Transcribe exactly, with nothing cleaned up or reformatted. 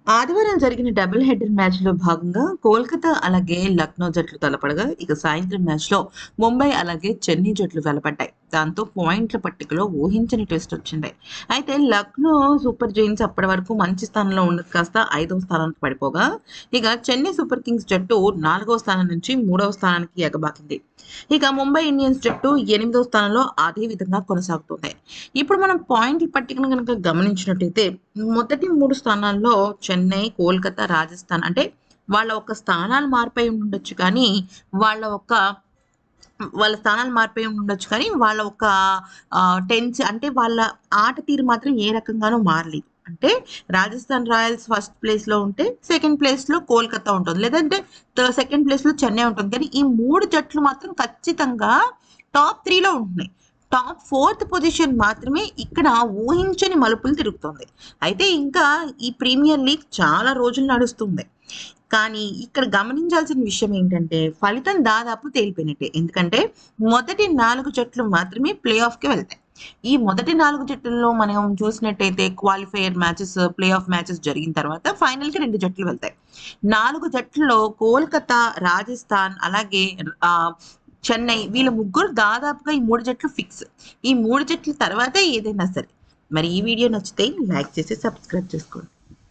ఆదివారం జరిగిన double header మ్యాచ్‌లో భాగంగా కోల్కతా అలాగే లక్నో జట్లు తలపడగా, ఇక సాయంత్రం మ్యాచ్‌లో ముంబై అలాగే చెన్నై జట్లు తలపడ్డాయి. దాంతో పాయింట్ల పట్టికలో ఊహించని ట్విస్ట్ వచ్చింది. అయితే లక్నో సూపర్ జెయింట్స్ అప్పటి వరకు మంచి స్థానంలో ఉన్నది కాస్త ఐదవ స్థానానికి పడిపోగా, ఇక చెన్నై సూపర్ కింగ్స్ జట్టు నాలుగవ స్థానం నుంచి మూడవ స్థానానికి ఎగబాకింది. ఇక ముంబై ఇండియన్స్ జట్టు ఎనిమిదవ స్థానంలో అదే విధంగా కొనసాగుతుంది. ఇప్పుడు మనం పాయింట్ల పట్టికను గనుక గమనించినట్టయితే మొదటి మూడు స్థానాల్లో చెన్నై, కోల్కతా, రాజస్థాన్ అంటే వాళ్ళ ఒక స్థానాలు మారిపోయి ఉండొచ్చు కానీ, వాళ్ళ ఒక వాళ్ళ స్థానాలు మారిపోయి ఉండొచ్చు కానీ, వాళ్ళ ఒక ఆహ్, టెన్స్ అంటే వాళ్ళ ఆట తీరు మాత్రం ఏ రకంగానూ మారలేదు. అంటే రాజస్థాన్ రాయల్స్ ఫస్ట్ ప్లేస్‌లో ఉంటే, సెకండ్ ప్లేస్‌లో కోల్కతా ఉంటుంది. లేదంటే థ సెకండ్ ప్లేస్‌లో చెన్నై ఉంటుంది. కానీ ఈ మూడు జట్లు మాత్రం ఖచ్చితంగా టాప్ మూడులో ఉంటున్నాయి. టాప్ నాలుగవ పొజిషన్ మాత్రమే ఇక్కడ ఊహించని మలుపులు తిరుగుతోంది. అయితే ఇంకా ఈ ప్రీమియర్ లీగ్ చాలా రోజులు నడుస్తుంది. కానీ ఇక్కడ గమనించాల్సిన విషయం ఏంటంటే, ఫలితం దాదాపు తేలిపోయినట్టే. ఎందుకంటే మొదటి నాలుగు జట్లు మాత్రమే ప్లే ఆఫ్‌కి వెళ్తాయి. ఈ మొదటి నాలుగు జట్టుల్లో మనం చూసినట్టయితే qualifier matches, play off matches జరిగిన తర్వాత ఫైనల్‌కి రెండు జట్లు వెళ్తాయి. నాలుగు జట్లలో కోల్కతా, రాజస్థాన్ అలాగే ఆహ్, చెన్నై వీళ్ళ ముగ్గురు దాదాపుగా ఈ మూడు జట్లు ఫిక్స్. ఈ మూడు జట్ల తర్వాతే ఏదైనా సరే. మరి ఈ వీడియో నచ్చితే లైక్ చేసి సబ్స్క్రైబ్ చేసుకోండి.